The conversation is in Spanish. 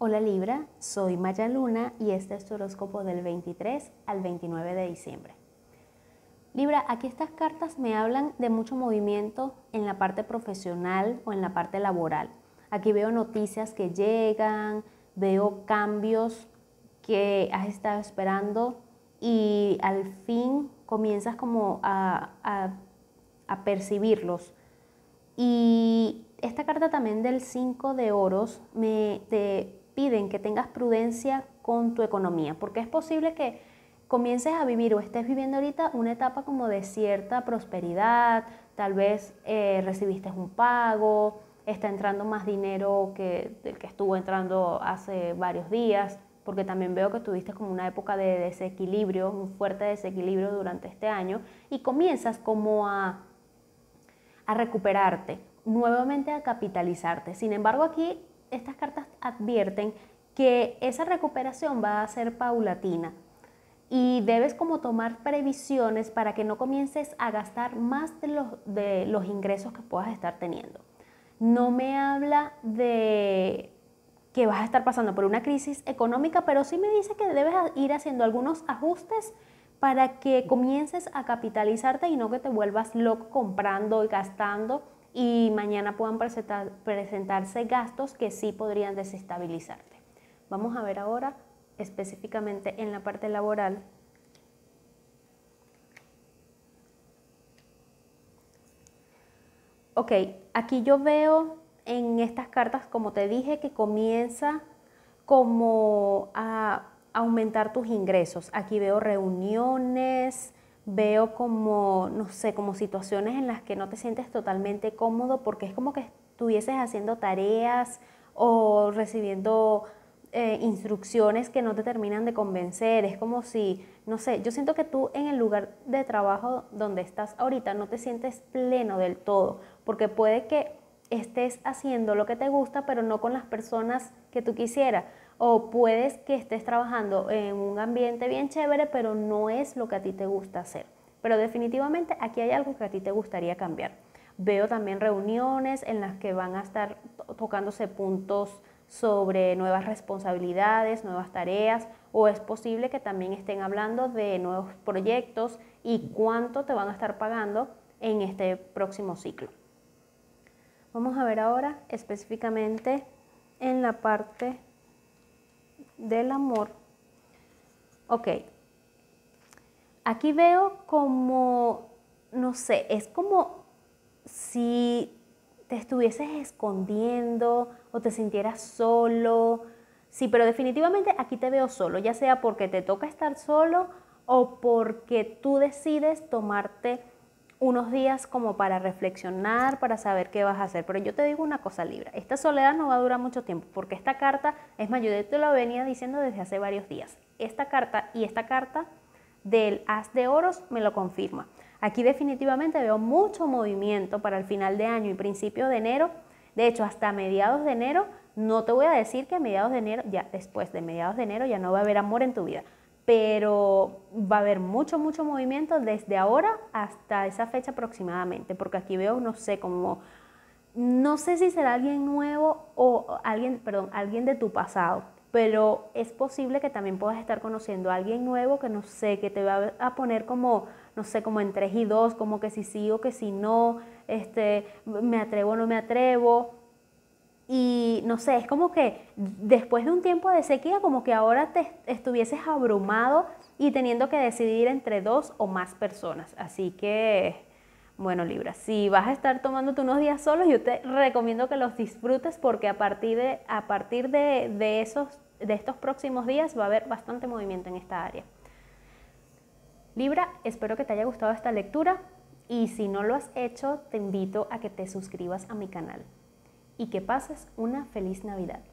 Hola Libra, soy Maya Luna y este es tu horóscopo del 23 al 29 de diciembre. Libra, aquí estas cartas me hablan de mucho movimiento en la parte profesional o en la parte laboral. Aquí veo noticias que llegan, veo cambios que has estado esperando y al fin comienzas como a percibirlos. Y esta carta también del 5 de oros te piden que tengas prudencia con tu economía, porque es posible que comiences a vivir o estés viviendo ahorita una etapa como de cierta prosperidad, tal vez recibiste un pago, está entrando más dinero del que estuvo entrando hace varios días, porque también veo que tuviste como una época de desequilibrio, un fuerte desequilibrio durante este año y comienzas como a recuperarte, nuevamente a capitalizarte. Sin embargo, aquí estas cartas advierten que esa recuperación va a ser paulatina y debes como tomar previsiones para que no comiences a gastar más de los ingresos que puedas estar teniendo. No me habla de que vas a estar pasando por una crisis económica, pero sí me dice que debes ir haciendo algunos ajustes para que comiences a capitalizarte y no que te vuelvas loco comprando y gastando y mañana puedan presentarse gastos que sí podrían desestabilizarte. Vamos a ver ahora específicamente en la parte laboral. Ok, aquí yo veo en estas cartas, como te dije, que comienza como a aumentar tus ingresos. Aquí veo reuniones, veo como, no sé, como situaciones en las que no te sientes totalmente cómodo porque es como que estuvieses haciendo tareas o recibiendo instrucciones que no te terminan de convencer. Es como si, no sé, yo siento que tú en el lugar de trabajo donde estás ahorita no te sientes pleno del todo, porque puede que estés haciendo lo que te gusta, pero no con las personas que tú quisieras. O puedes que estés trabajando en un ambiente bien chévere, pero no es lo que a ti te gusta hacer. Pero definitivamente aquí hay algo que a ti te gustaría cambiar. Veo también reuniones en las que van a estar tocándose puntos sobre nuevas responsabilidades, nuevas tareas, o es posible que también estén hablando de nuevos proyectos y cuánto te van a estar pagando en este próximo ciclo. Vamos a ver ahora específicamente en la parte del amor. Ok, aquí veo como, no sé, es como si te estuvieses escondiendo o te sintieras solo. Sí, pero definitivamente aquí te veo solo, ya sea porque te toca estar solo o porque tú decides tomarte unos días como para reflexionar, para saber qué vas a hacer. Pero yo te digo una cosa, Libra, esta soledad no va a durar mucho tiempo, porque esta carta, es más, yo te lo venía diciendo desde hace varios días. Esta carta y esta carta del As de Oros me lo confirma. Aquí definitivamente veo mucho movimiento para el final de año y principio de enero. De hecho, hasta mediados de enero, no te voy a decir que a mediados de enero, ya después de mediados de enero ya no va a haber amor en tu vida, pero va a haber mucho movimiento desde ahora hasta esa fecha aproximadamente, porque aquí veo, no sé, como, no sé si será alguien nuevo o alguien de tu pasado, pero es posible que también puedas estar conociendo a alguien nuevo que no sé, que te va a poner como, no sé, como en 3 y 2, como que si sí o que si no, me atrevo o no me atrevo. Y no sé, es como que después de un tiempo de sequía, como que ahora te estuvieses abrumado y teniendo que decidir entre 2 o más personas. Así que, bueno, Libra, si vas a estar tomándote unos días solos, yo te recomiendo que los disfrutes porque a partir de estos próximos días va a haber bastante movimiento en esta área. Libra, espero que te haya gustado esta lectura y si no lo has hecho, te invito a que te suscribas a mi canal y que pases una feliz Navidad.